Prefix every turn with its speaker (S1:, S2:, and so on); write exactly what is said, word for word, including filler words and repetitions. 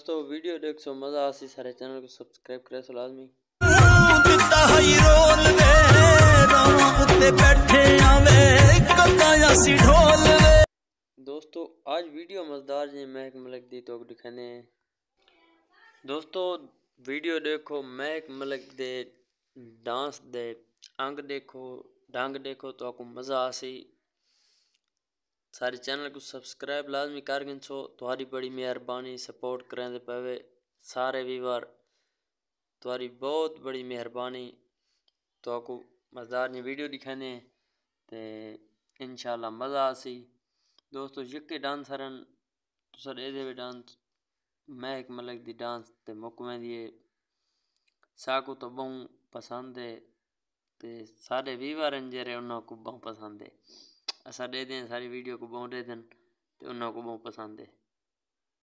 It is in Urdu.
S1: دوستو ویڈیو دیکھ سو مزہ آسی سارے چینل کو سبسکرائب کرے سو لازمی۔ دوستو آج ویڈیو مزدار جی محک ملک دی تو دکھانے ہیں۔ دوستو ویڈیو دیکھو محک ملک دے ڈانس دے انگ دیکھو ڈانگ دیکھو تو آپ کو مزہ آسی۔ سارے چینل کو سبسکرائب لازمی کر گن سو، تمہاری بڑی مہربانی سپورٹ کریں دے پہوے سارے ویور تمہاری بہت بڑی مہربانی۔ تو آپ کو مزدار جی ویڈیو دکھانے ہیں تے انشاءاللہ مزہ آسی۔ دوستو یکے ڈانسرن تو سر اے دے ڈانس محک ملک دی ڈانس تے مکمہ دیئے ساکو تو بہت پسند ہے تے سارے ویورن جرے انہوں کو بہت پسند ہے۔ ایسا دے دیں ساری ویڈیو کو بہت دے دیں تے انہوں کو بہت پسند ہے۔